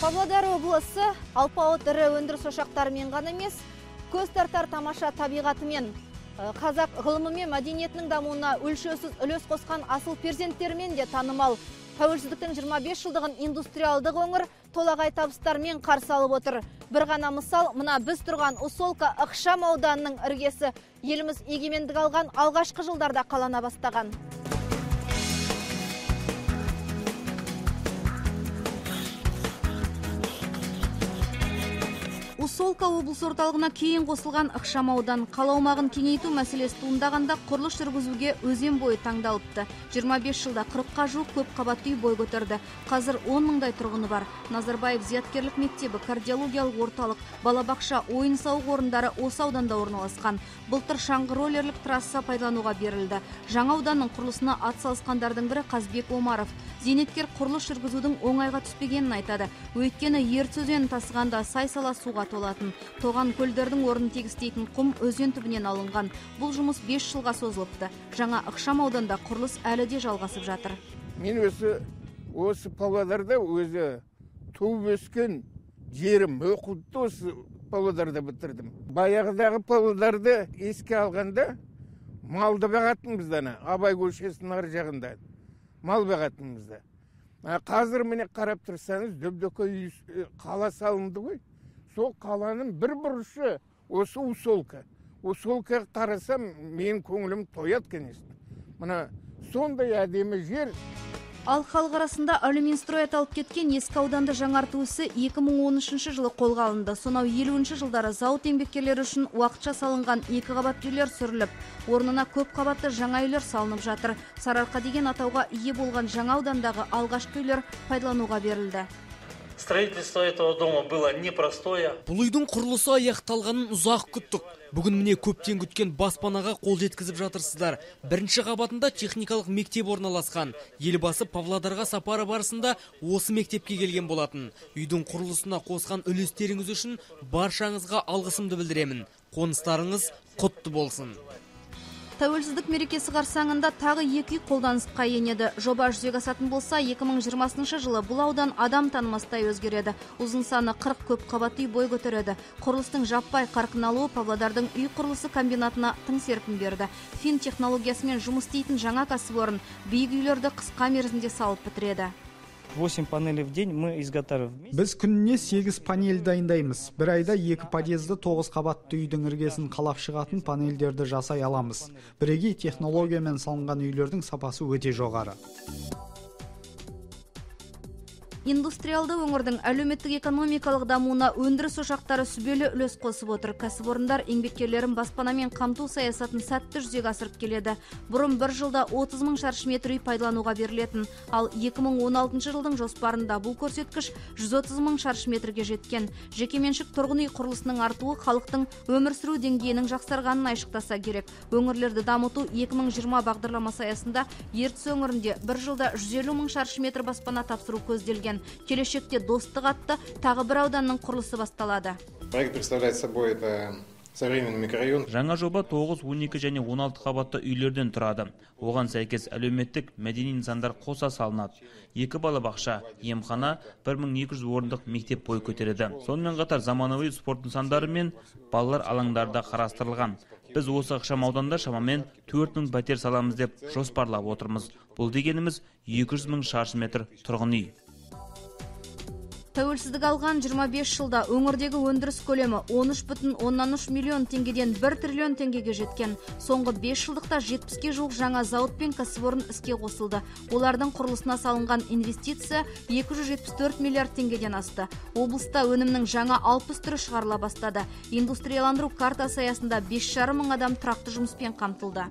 Павлодар облысы алпауыт ірі өндіріс ошақтарымен ғана емес, көз тартар тамаша табиғатымен, қазақ ғылымы мен мәдениетінің дамуына өлшеусіз үлес қосқан асыл перзенттермен де танымал. Тәуелсіздіктің 25 жылдығын индустриалдық өңір толағай табыстармен қарсы алып отыр. Бір ғана мысал, мына біз тұрған Усолка ықшам ауданының іргесі. Еліміз егемендік алған алғашқы жылдарда қалана бастаған. Усолка облыс орталығына кейін қосылған ықшам аудан. Қала аумағын кеңейту мәселесі туындағанда құрылыс жүргізуге өзен бойы таңдалыпты. 25 жылда 40-қа жуық көп қабатты үй бой көтерді. Қазір 10 мыңдай тұрғыны бар. Назарбаев зияткерлік мектебі, кардиологиялық орталық, балабақша, ойын-сауық орындары осы ауданда орналасқан. Былтыр шаңғы роллерлік трасса пайдалануға берілді. Жаңа ауданның құрылысына атсалысқандардың бірі Қазбек Омаров. Зейнеткер құрылыс жүргізудің оңайға түспегенін айтады. Өйткені Ертіс өзенін тасығанда сай-сала суға толатын. Тоған көлдердің орнын тегістейтін құм өзен түбінен алынған. Бұл жұмыс 5 жылға созылыпты. Жаңа ықшам ауданда құрылыс әлі де жалғасып жатыр. Мен осы Павлодарда өзі туып өскен жерім, оқуды осы Павлодарда бітірдім. Баяғыдағы Павлодарды еске алғанда малды бағатынбыздан, Абай көшесінің ар жағында мал бағатынбызда. Қазір міне қарап тұрсаңыз, дөбдөкі қала салынды ғой. Сол қаланың бір бұрышы осы Усолка. Усолка қарасам, мен көңілім тояды, конечно. Мына сондай әдемі жер. Ал халық арасында алюминстрой аталып кеткен ескі ауданды жаңарту ісі 2013 жылы қолға алынды. Сонау 50-ші жылдары зауыт еңбеккерлері үшін уақытша салынған 2 қабатты үйлер сүріліп, орнына көп қабатты жаңа үйлер салынып жатыр. Сарыарқа деген атауға ие болған жаңа аудандағы алғашқы үйлер пайдалануға берілді. Строительство этого дома было непростое. Бұл үйдің құрылысы аяқталғанын ұзақ күттік. Бүгін міне көптен күткен баспанаға қол жеткізіп жатырсыздар. Бірінші қабатында техникалық мектеп орналасқан. Елбасы Павлодарға сапары барысында осы мектепке келген болатын. Үйдің құрылысына қосқан үлестеріңіз үшін баршаңызға алғысымды білдіремін. Қоныстарыңыз құтты болсын. Тәуелсіздік мерекесі қарсаңында тағы 2 үй қолданысқа енеді. Жоба жүзеге асатын болса, 2020 жылы бұл аудан адам танымастай өзгереді. Ұзын саны 40 көп қабатты үй бой көтереді. Құрылыстың жаппай қарқын алуы Павлодардың үй құрылысы комбинатына тың серпін берді. Фин технологиясымен жұмыс істейтін жаңа кәсіпорын биік үйлерді қысқа мерзімде салып бітіреді. 8 панелей в день мы изготавливаем. Біз күніне 8 панель дайындаймыз. Бір айда 2 подъезді 9 қабатты үйдің іргесін қалап шығатын панельдерді жасай аламыз. Бірегей технологиямен салынған үйлердің сапасы өте жоғары. Индустриалды өңірдің әлеуметтік экономикалық дамуына өндіріс ошақтары сүбелі үлес қосып отыр. Кәсіпорындар еңбеккерлерін баспанамен қамту саясатын сәтті жүзеге асырып келеді. Бұрын бір жылда 30 мың шаршы метр үй пайдалануға берілетін, ал 2016 жылдың жоспарында бұл көрсеткіш 130 мың шаршы метрге жеткен. Жекеменшік тұрғын үй құрылысының артуы халықтың өмір сүру деңгейінің жақсарғанын айшықтаса керек. Өңірлерді дамыту 2020 бағдарламасы аясында Ертіс өңірінде бір жылда 150 мың шаршы метр баспана тапсыру көзделген. Келешекте Достық атты тағы бір ауданның құрылысы басталады. Проект представляет собой современный микрорайон. Жаңа жоба 9, 12 және 16 қабатты үйлерден тұрады. Оған сәйкес әлеуметтік мәдени нысандар қоса салынады. 2 балабақша, емхана, 1200 орындық мектеп бой көтереді. Сонымен қатар заманауи спорт нысандары мен балалар алаңдары да қарастырылған. Біз осы ықшам ауданда шамамен 4000 пәтер саламыз деп жоспарлап отырмыз. Бұл дегеніміз 200 мың шаршы метр тұрғын үй. Тәуелсіздік алған 25 жылда өңірдегі өндіріс көлемі 13,3 миллион теңгеден 1 триллион теңгеге жеткен. Соңғы 5 жылдықта 70-ке жуық жаңа зауыт пен кәсіпорын іске қосылды. Олардың құрылысына салынған инвестиция 274 миллиард теңгеден асты. Облыста өнімнің жаңа 60 түрі шығарыла бастады. Индустрияландыру картасы аясында 5,5 мың адам тұрақты жұмыспен қамтылды.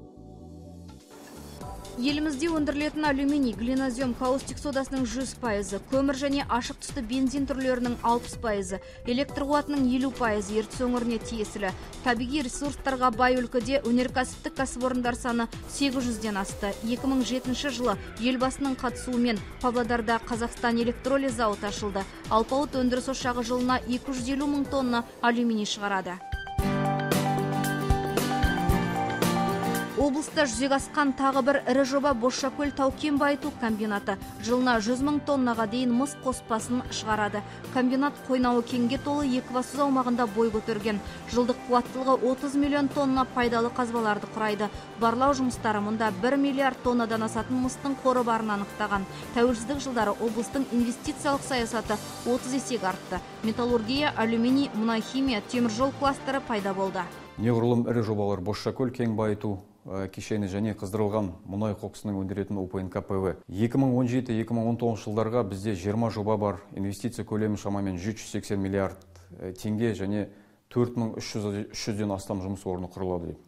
Елімізде өндірілетін алюминий, глинозем, каустик содасының 100%, көмір және ашық түсті бензин түрлерінің 60%, электр қуатының 50% Ертіс өңіріне тиесілі. Табиғи ресурстарға бай өлкеде өнеркәсіптік кәсіпорындар саны 800-ден асты. 2007 жылы елбасының қатысуымен Павлодарда Қазақстан электролиз зауыты ашылды. Алпауыт өндіріс ошағы жылына 250 мың тонна алюминий шығарады. Облыста жүзеге асқан тағы бір ірі жоба Бозшакөл тау-кен байыту комбинаты. Жылына 100 000 тоннаға дейін мыс қоспасын шығарады. Комбинат қойнауы кеңге толы Екібастұз аумағында бой көтерген. Жылдық қуаттылығы 30 миллион тонна пайдалы қазбаларды құрайды. Барлау жұмыстары мұнда 1 миллиард тоннадан асатын мыстың қоры барын анықтаған. Тәуелсіздік жылдары облыстың инвестициялық саясаты 30 есеге артты. Металлургия, алюминий, мұнай химия, теміржол кластері пайда болды. Неғұрлым ірі жобалар Бозшакөл кен байыту кешені және қыздырылған мұнай қоқысының өндіретін УПНК-ПВ. 2017-2019 жылдарға бізде 20 жоба бар. Инвестиция көлемі шамамен 180 миллиард теңге және 4300-ден астам жұмыс орны құрылады.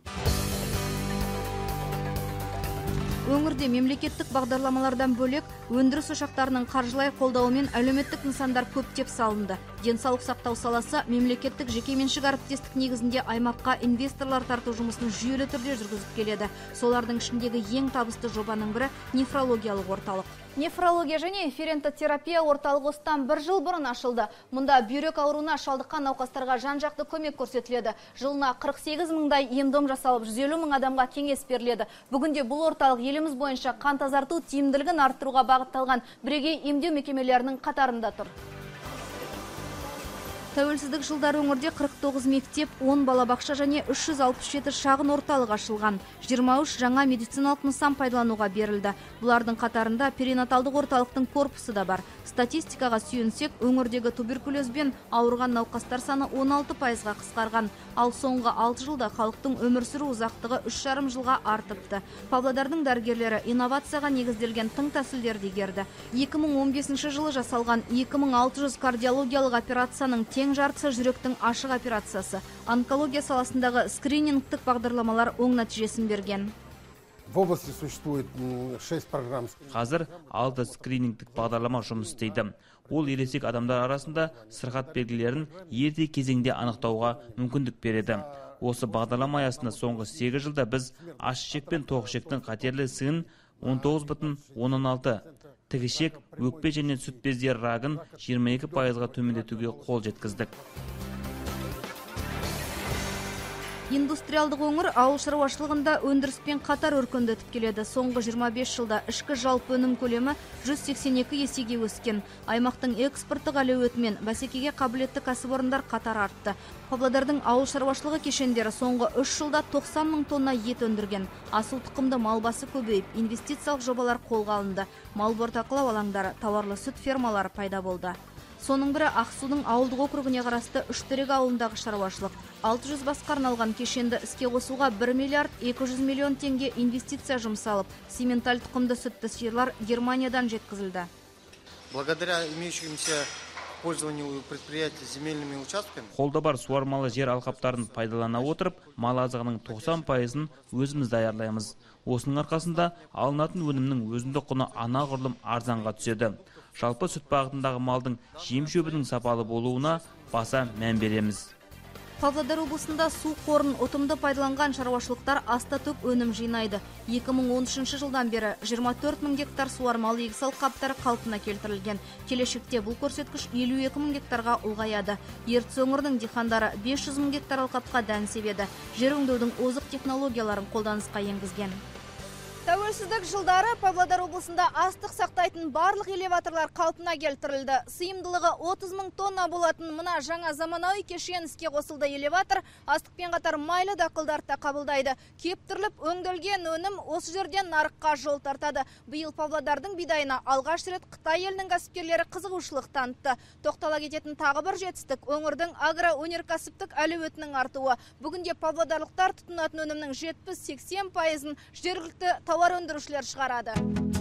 Өңірде мемлекеттік бағдарламалардан бөлек өндіріс ошақтарының қаржылай қолдауымен әлеуметтік нысандар көптеп салынды. Денсаулық сақтау саласы мемлекеттік жекеменшік әріптестік негізінде аймаққа инвесторлар тарту жұмысын жүйелі түрде жүргізіп келеді. Солардың ішіндегі ең табысты жобаның бірі нефрологиялық орталық. Нефрология және эфирентотерапия орталығы осыдан 1 жыл бұрын ашылды. Мұнда бүйрек ауруына шалдыққан науқастарға жан-жақты көмек көрсетіледі. Жылына 48 мыңдай ем-дом жасалып, 150 мың адамға кеңес беріледі. Бүгінде бұл орталық еліміз бойынша қан тазарту тиімділігін арттыруға бағытталған бірегей емдеу мекемелерінің қатарында тұр. Тәуелсіздік жылдары өңірде 49 мектеп, 10 балабақша және 367 шағын орталық ашылған. 23 жаңа медициналық нысан пайдалануға берілді. Бұлардың қатарында перинаталдық орталықтың корпусы да бар. Статистикаға сүйенсек, өңірдегі туберкулезбен ауырған науқастар саны 16%-ға қысқарған. Ал соңғы 6 жылда халықтың өмір сүру ұзақтығы 3,5 жылға артыпты. Павлодардың дәрігерлері инновацияға негізделген тың тәсілдерді игерді. 2015 жылы жасалған 2600 кардиологиялық операцияның тең жартысы жүректің ашық операциясы. Онкология саласындағы скринингтік бағдарламалар оң нәтижесін берген. В области существует 6 программ. Қазір 6 скринингтік бағдарлама жұмыс істейді. Ол ересек адамдар арасында сырқат белгілерін ерте кезеңде анықтауға мүмкіндік береді. Осы бағдарлама аясында соңғы 8 жылда біз аш-ішек пен тоқ-ішектің қатерлі ісігін 19,16, тігішек, өкпе және сүт бездері рагын 22%-ға төмендетуге қол жеткіздік. Индустриалдық өңір ауыл шаруашылығында өндіріспен қатар өркендетіп келеді. Соңғы 25 жылда ішкі жалпы өнім көлемі 182 есеге өскен. Аймақтың экспорттық әлеуетімен бәсекеге қабілетті кәсіпорындар қатар артты. Павлодардың ауыл шаруашылығы кешендері соңғы 3 жылда 90 мың тонна ет өндірген. Асыл тұқымды мал басы көбейіп, инвестициялық жобалар қолға алынды. Мал бортақылау алаңдары, тауарлы сүт фермалары пайда болды. Соның бірі Ақсудың ауылдық округіне қарасты Үштерек ауылындағы шаруашылық. 600 басқа арналған кешенді іске қосуға 1 миллиард 200 миллион теңге инвестиция жұмсалып, симменталь тұқымды сүтті сиырлар Германиядан жеткізілді. Благодаря имеющимся пользованию предприятий земельными участками. Қолда бар суармалы жер алқаптарын пайдалана отырып, мал азығының 90%-ын өзіміз даярлаймыз. Осының арқасында алынатын өнімнің өзіндік құны анағұрлым арзанға түседі. Жалпы сүт бағытындағы малдың жем-шөбінің сапалы болуына баса мән береміз. Павлодар облысында су қорын ұтымды пайдаланған шаруашылықтар аста-төк өнім жинайды. 2013 жылдан бері 24 мың гектар суармалы егіс алқаптары қалпына келтірілген. Келешекте бұл көрсеткіш 52 мың гектарға ұлғаяды. Ертіс өңірінің дихандары 500 мың гектар алқапқа дән себеді. Жер өңдеудің озық технологияларын қолданысқа енгізген. Тәуелсіздік жылдары Павлодар облысында астық сақтайтын барлық элеваторлар қалпына келтірілді. Сыйымдылығы 30 мың тонна болатын мына жаңа заманауи кешен іске қосылды. Элеватор астықпен қатар майлы дақылдарды да қабылдайды. Кептіріліп өңделген өнім осы жерден нарыққа жол тартады. Биыл Павлодардың бидайына алғаш рет Қытай елінің кәсіпкерлері қызығушылық танытты. Тоқтала кететін тағы бір жетістік өңірдің агроөнеркәсіптік әлеуетінің артуы. Бүгінде павлодарлықтар тұтынатын өнімнің 70-80%-ын жергілікті тауар өндірушілер шығарады.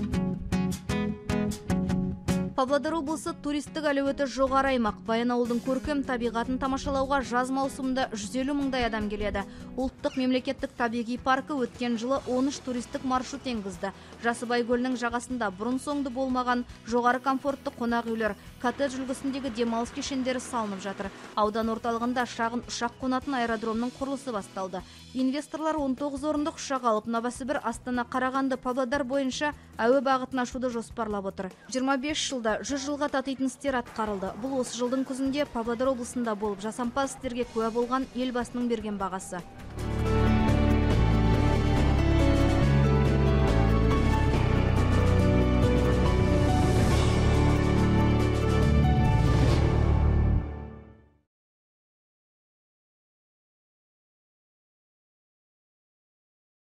Павлодар облысы туристік әлеуеті жоғары аймақ. Баянауылдың көркем табиғатын тамашалауға жаз маусымында 150 мыңдай адам келеді. Ұлттық мемлекеттік табиғи паркі өткен жылы 13 туристік маршрут енгізді. Жасыбай көлінің жағасында бұрын-соңды болмаған жоғары комфортты қонақ үйлер, коттедж үлгісіндегі демалыс кешендері салынып жатыр. Аудан орталығында шағын ұшақ қонатын аэродромның құрылысы басталды. Инвесторлар 19 орындық ұшақ алып Новосібір, Астана, Қарағанды, Павлодар бойынша әуе бағытын ашуды жоспарлап отыр. 25 жылда 100 жылға татитын істер атқарылды. Бұл осы жылдың күзінде Павлодар облысында болып жасампаз істерге куә болған елбасының берген бағасы.